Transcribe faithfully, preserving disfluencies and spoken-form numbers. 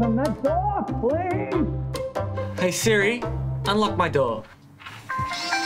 open that door, please? Hey Siri, unlock my door.